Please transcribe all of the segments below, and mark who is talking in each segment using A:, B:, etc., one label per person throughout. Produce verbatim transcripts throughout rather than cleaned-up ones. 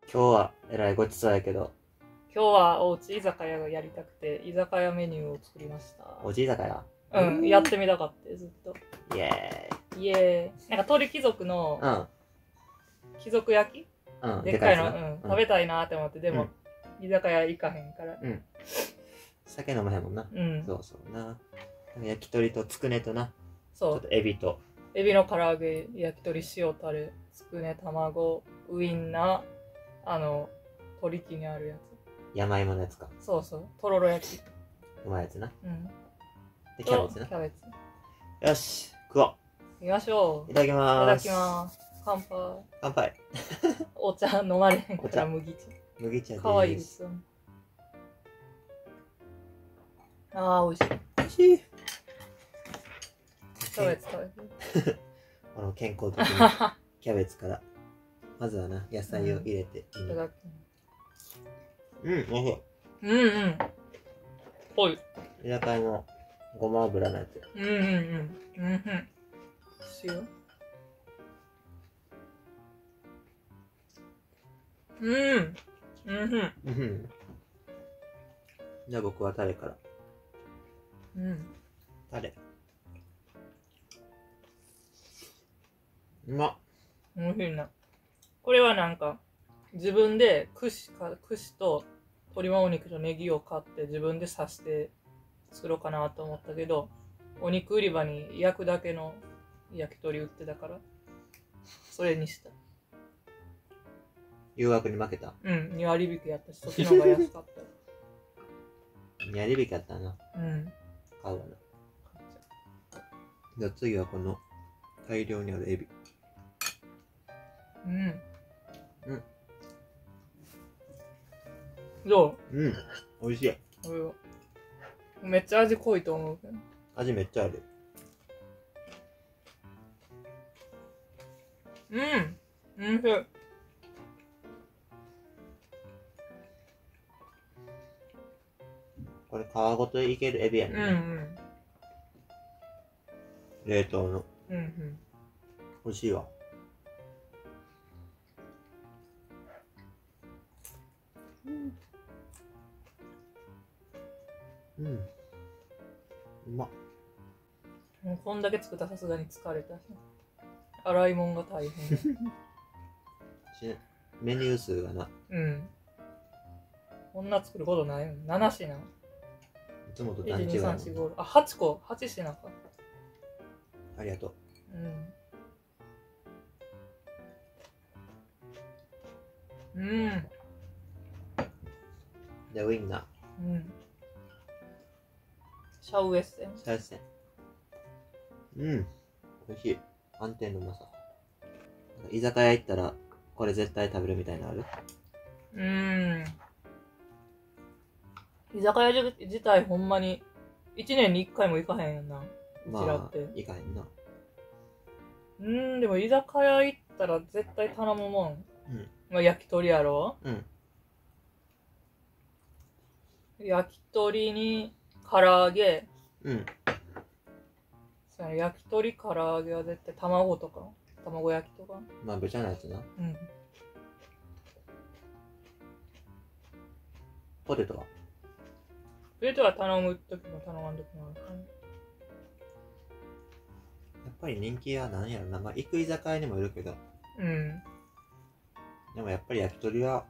A: 今日はえらいごちそうやけど。
B: 今日はおうち居酒屋がやりたくて、居酒屋メニューを作りました。
A: おうち居酒屋
B: うん、やってみたかった、ずっと。
A: イエ
B: イエーイ。なんか鳥貴族の、
A: ーイ。
B: 貴族焼き、
A: うん。うん。
B: でっかいの、
A: やつな
B: うん、食べたいなって思って、でも、居酒屋行かへんから。
A: うん。酒飲まへんもんな。
B: うん。
A: そうそうな。焼き鳥とつくねとな。ち
B: そう。
A: ょっとエビと。
B: エビの唐揚げ、焼き鳥、塩タレ、つくね、卵、ウインナー、あの、鳥木にあるやつ。
A: 山芋のやつか。
B: そうそう。とろろ焼き。
A: うまいやつな。
B: うん。
A: で、キャベツな。
B: キャベツ。
A: よし、食おう。
B: 行きましょう。
A: いただきまーす。
B: いただきます。乾杯。
A: 乾杯。
B: お茶飲まれへんか
A: お茶
B: ら麦茶。
A: 麦茶です。
B: かわいいですよね。ああ、美味しい。
A: 美味しい。
B: キャベツ食べて。
A: この健康的なキャベツから。まずはな、野菜を入れて。
B: いただき
A: うん、おいしい。
B: うんうん。ぽい。
A: 居酒屋のごま油のやつ。
B: うんうんうん。うんうん。塩。うん。うんうん。
A: うん。じゃあ僕はタレから。
B: うん。
A: タレ。うまっ。
B: 美味しいな。これはなんか、自分で串か、串と鶏もも肉とネギを買って自分で刺して作ろうかなと思ったけど、お肉売り場に焼くだけの焼き鳥売ってたから、それにした。
A: 誘惑に負けた。
B: うん、に割引やったし、そっちの方が安かった。
A: に割引やったな。
B: うん。
A: 買うわな。じゃあ次はこの大量にあるエビ。
B: うん。
A: うん。
B: ど
A: ううん。美味しい。
B: うこれはめっちゃ味濃いと思うけど。
A: 味めっちゃある。
B: うん。うん。
A: これ皮ごといけるエビやねん
B: うんう
A: な。
B: ん。
A: 冷凍の。
B: うんうん。
A: 美味しいわ。うん。うまっ。
B: もうこんだけ作ったらさすがに疲れたし。洗い物が大変。
A: しメニュー数がな。
B: うん。こんな作ることないよ。なな品。い
A: いつもと
B: ち、
A: 段違い
B: に、さん、
A: やもん
B: よん、ご。あ、はちこ。はち品か。
A: ありがと
B: うん。うん。
A: う。じゃあウインナー。
B: うん。シャウエッセン。
A: シャウエッセン。うん。美味しい。安定のうまさ。居酒屋行ったら、これ絶対食べるみたいなのある？
B: うーん。居酒屋自自体ほんまに、いちねんにいっかいも行かへんやんな。うちらって。
A: まあ、いかへんな。
B: うーん、でも居酒屋行ったら絶対頼むもん。
A: うん。
B: まあ、焼き鳥やろ？
A: うん。
B: 焼き鳥に唐揚げ。
A: うん。
B: そうやね、焼き鳥唐揚げは絶対卵とか。卵焼きとか。
A: まあ、べちゃなやつな。
B: うん。
A: ポテトは？
B: それとは頼むときも頼まんときもあるからね。
A: やっぱり人気は何やろな。まあ、行く居酒屋にもよるけど。
B: うん。
A: でもやっぱり焼き鳥は、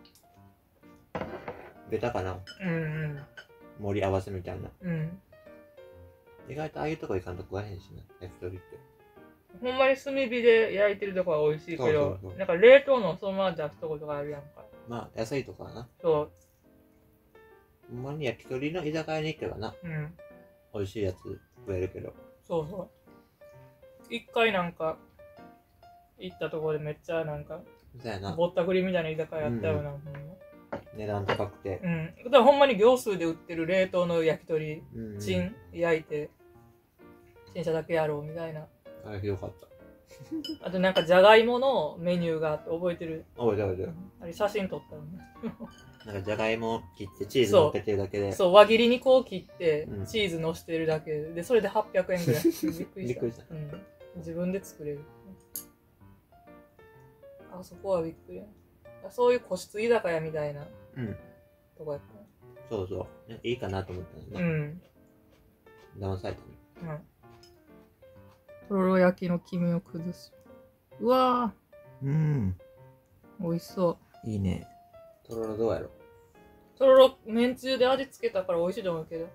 A: ベタかな。
B: うんうん。
A: 盛り合わせみたいな。
B: うん。
A: 意外とああいうとこ行かんと食わへんしな。焼き鳥って。
B: ほんまに炭火で焼いてるとこは美味しいけど、
A: そうそうそう
B: なんか冷凍のそのまま出すとことかあるやんか。
A: まあ、安いとこはな。
B: そ
A: ほんまに焼き鳥の居酒屋に行けばな。
B: う。うん。
A: 美味しいやつ食えるけど。
B: そうそう。一回なんか、行ったところでめっちゃなんか、
A: そうやな。
B: ぼったくりみたいな居酒屋やったよな、ほんま。
A: 値段高くて。
B: うん。だからほんまに業数で売ってる冷凍の焼き鳥、
A: うん。
B: チン焼いて、チンしただけやろうみたいな。
A: あれひどかった。
B: あとなんかじゃがいものメニューがあって覚えてる？
A: 覚えてる覚えてる。
B: あれ写真撮ったのね。
A: なんかじゃがいもを切ってチーズ乗っけてるだけで。
B: そう、輪切りにこう切って
A: うん、
B: チーズ乗せてるだけで、で、それではっぴゃくえんぐらい。びっくりした。
A: びっくりした
B: うん。自分で作れる。あそこはびっくりや。 そういう個室居酒屋みたいな
A: うん。
B: とこやっ
A: そうそう。ねいいかなと思ったんだ
B: た。うん。
A: 騙されたね。
B: うん。とろろ焼きの黄身を崩す。うわ
A: うん。
B: ー、美味しそう。
A: いいね。とろろどうやろ。
B: とろろ、めんつゆで味付けたから美味しいと思うけど。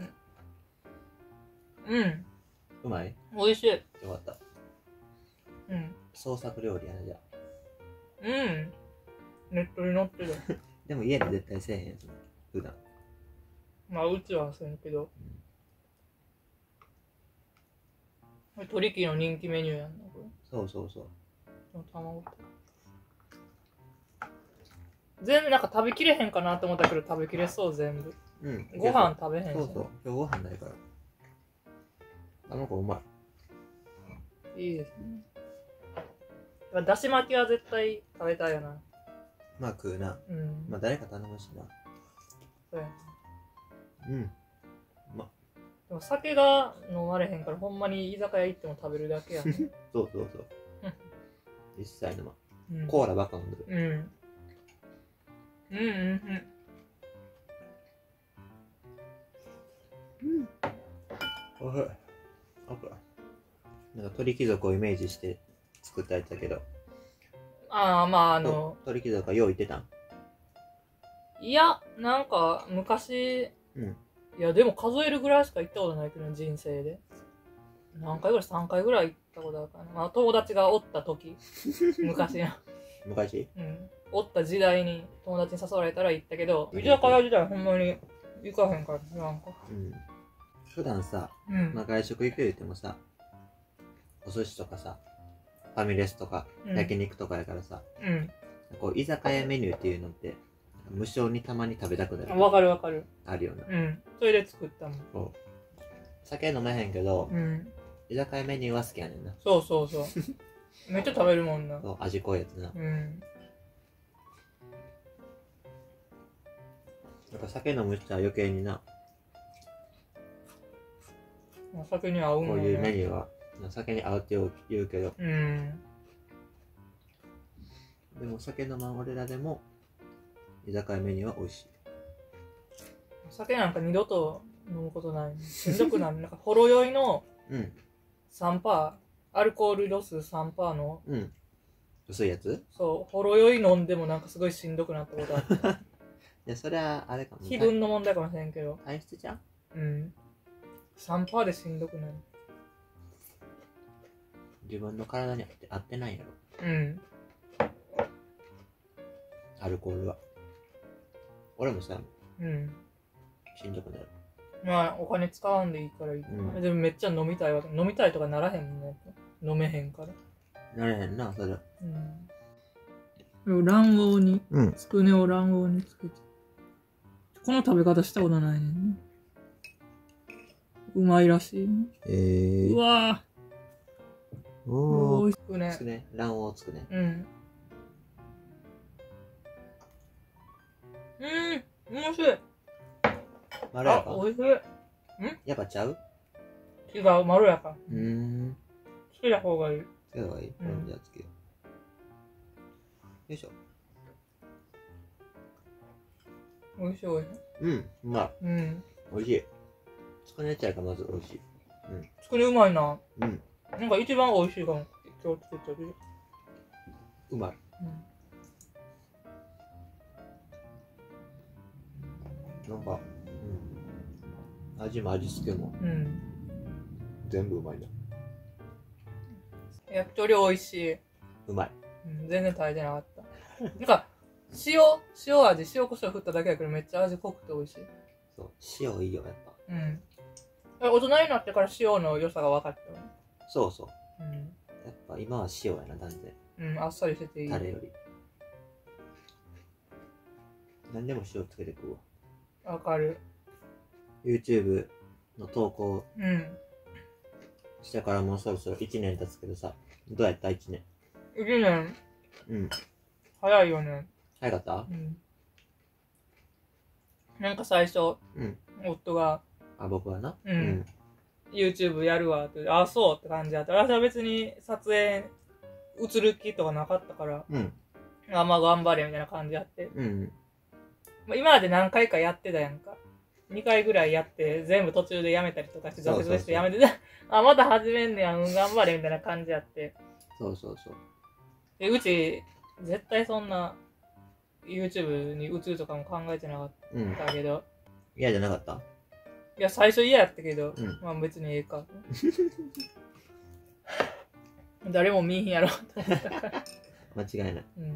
B: うん。うん。
A: うまい
B: 美味しい。
A: よかった。
B: うん。
A: 創作料理やな、じゃあ。
B: うん。ネットに載ってる。
A: でも家で絶対せえへんやつ。普段。
B: まあ、うちはせんけど。これ、トリキの人気メニューやんな、これ。
A: そうそうそう。
B: 卵と。全然なんか食べきれへんかなと思ったけど食べきれそう全部。
A: うん。
B: ご飯食べへんし。
A: そうそう。今日ご飯ないから。あの子うま
B: い。いいですね。だし巻きは絶対食べたいよな。
A: まあ食うな。
B: うん。
A: まあ誰か頼むしな。
B: そうやな。
A: うん。ま
B: でも酒が飲まれへんからほんまに居酒屋行っても食べるだけやん、ね。
A: そうそうそう。一切飲まん。
B: うん、
A: コーラばっか飲んでる。
B: うん。うんうんうん。
A: うん。おいしい。なんか鳥貴族をイメージして作ったやつだけど。
B: ああ、まああの。
A: 鳥貴族はよう言ってたん？
B: いや、なんか昔、
A: うん。
B: いやでも数えるぐらいしか行ったことないけど、人生で。何回ぐらい ?さん 回ぐらい行ったことあるかな。まあ友達がおった時。昔な。
A: 昔
B: うん。おった時代に友達に誘われたら行ったけど、居酒屋自体ほんまに行かへんから、なんか。
A: うん。普段さ、
B: うん。
A: まあ外食行く言ってもさ、お寿司とかさ、ファミレスとか、
B: うん
A: 焼肉とかやからさ、
B: うん。
A: こう居酒屋メニューっていうのって無償にたまに食べたくなる。
B: わかるわかる。
A: あるよな。
B: うん。それで作ったもん。
A: そう。酒飲めへんけど、
B: うん。
A: 居酒屋メニューは好きやねんな。
B: そうそうそう。めっちゃ食べるもんな。
A: そう、味濃いやつな。
B: うん。
A: なんか酒飲む人は余計にな、
B: お酒に合うんよ
A: こういうメ
B: ね。
A: ニューは酒に合うって言うけど、
B: うん。
A: でも酒飲まん俺らでも居酒屋メニューは美味しい。
B: お酒なんか二度と飲むことない。しんどくなる。なんかほろ酔いの
A: うん。
B: さんパーセント、アルコール度数 さんパーセント の、
A: うん。薄いやつ？
B: そう、ほろ酔い飲んでもなんかすごいしんどくなったことあった。
A: いや、それはあれかも。
B: 気分の問題かもしれんけど。
A: 体質じゃん？
B: うん。さんパーセント でしんどくなる。
A: 自分の体に合って合ってないやろ。
B: うん。
A: アルコールは。俺もさ、
B: うん。
A: しんどくなる。
B: まあ、お金使わんでいいからいい。
A: うん
B: でもめっちゃ飲みたいわけ。飲みたいとかならへんね。飲めへんから。
A: なれへんな、それ。
B: うん。卵黄に、
A: うん。
B: つくねを卵黄につけて。この食べ方したことないねんね。うまいらしい、ね。
A: えー。
B: うわぁ。
A: おー。
B: おいしくね。
A: つくね。卵黄つくね。
B: うん。うん。面白い。
A: まろやか？
B: あ、おいしい。
A: やっぱちゃう？
B: 違う、まろやか。
A: うーん。
B: つけた方がいい。
A: つけた方がいい？
B: うん
A: 俺もじゃあつけよう。よいしょ。
B: おいしいおいしい。
A: うん、うまい。
B: うん。
A: おいしい。つくねちゃいがまずおいしい。
B: つくねうまいな。
A: うん。
B: なんか一番おいしいかも。今日作ったけど。
A: うまい。
B: うん。
A: なんか、うん。味も味付けも
B: うん。
A: 全部うまいな。
B: 焼き鳥おいしい。
A: うまい。
B: うん、全然食べてなかった。なんか、塩、塩味、塩コショウ振っただけやけどめっちゃ味濃くて美味しい。
A: そう。塩いいよ、やっぱ。
B: うん。大人になってから塩の良さが分かったよね。
A: そうそう。
B: うん。
A: やっぱ今は塩やな、断然。
B: うん、あっさりしてていい。
A: タレより。何でも塩つけて食うわ。
B: わかる。
A: YouTube の投稿
B: うん。
A: してからもうそろそろいちねん経つけどさ、どうやった ?いち 年。
B: いちねん、
A: うん。
B: 早いよね。
A: 早かった？
B: うん。なんか最初、
A: うん。
B: 夫が、
A: あ、僕はな。
B: うん。YouTube やるわって、あ、そうって感じだった。私は別に撮影、映る気とかなかったから、
A: うん。
B: あ、まあ頑張れみたいな感じやって。
A: うん。
B: まあ、今まで何回かやってたやんか。にかいぐらいやって、全部途中でやめたりとかして、挫折してやめてた。あ、また始めんねやん、頑張れみたいな感じやって。
A: そうそうそう。
B: で、うち、絶対そんな、YouTube に移るとかも考えてなかったけど。
A: 嫌、うん、じゃなかった？
B: いや、最初嫌やったけど、
A: うん、
B: まあ別にええか。誰も見えへんやろと思ったから。
A: 間違いない。
B: うん。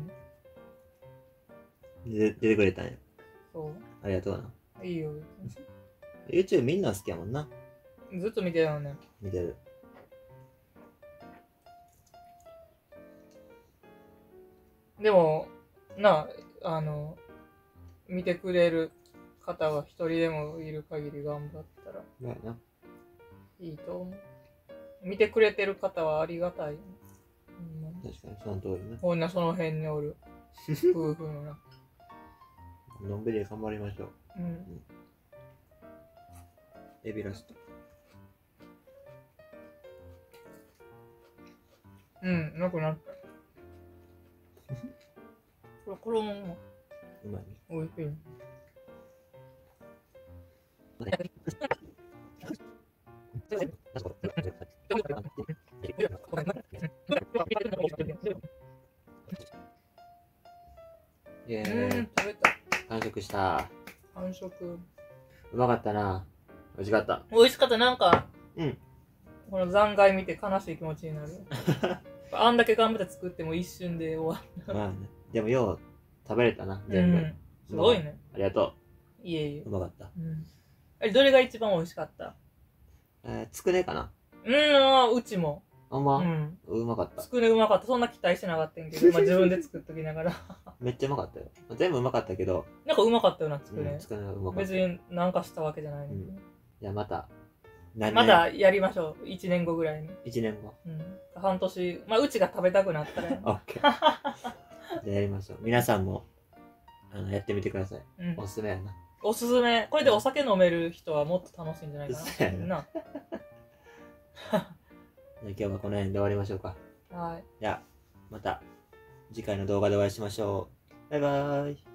A: で出てくれたんや。
B: そう。
A: ありがとうな。
B: いいよ。
A: YouTube みんな好きやもんな。
B: ずっと見てるよね。
A: 見てる。
B: でも、なあ、あの、見てくれる方は一人でもいる限り頑張ったら
A: だよな。
B: いいと思う。見てくれてる方はありがたいよね。
A: うん、確かにその通りね。
B: こんなその辺におる夫婦のな。
A: のんびり頑張りましょう。
B: うん。うん、
A: エビラスト。
B: うん、なくなった。これ、これも
A: うまいね。
B: おいしい。
A: イエーイ。
B: 食べた。
A: 完食した。
B: 完食。
A: うまかったな。美味しかった。
B: 美味しかった。なんか、
A: うん。
B: この残骸見て悲しい気持ちになる。あんだけ頑張って作っても一瞬で終わる。
A: まあね。でもよう食べれたな、全部。うん、
B: すごいね。
A: ありがと
B: う。いえいえ。
A: うまかった。
B: うん。え、どれが一番美味しかった？
A: えー、つくねかな。
B: うん、うちも。
A: あんま、
B: うん、
A: うまかった。
B: つくねうまかった。そんな期待してなかったんけど、まあ自分で作っときながら。
A: めっちゃうまかったよ。全部うまかったけど。
B: なんかうまかったよな、つくね。
A: うん、つくねはうまかった。
B: 別になんかしたわけじゃないの、
A: うん。じゃあまた。
B: まだやりましょう。いちねんごぐらいに。
A: いちねんご。
B: うん。半年。まあ、うちが食べたくなったら。
A: オッケー。じゃあやりましょう。皆さんも、あの、やってみてください。うん、おすすめやな。
B: おすすめ。これでお酒飲める人はもっと楽しいんじゃないかな。そうやな。な
A: じゃあ今日はこの辺で終わりましょうか。
B: はい。
A: じゃあ、また次回の動画でお会いしましょう。バイバーイ。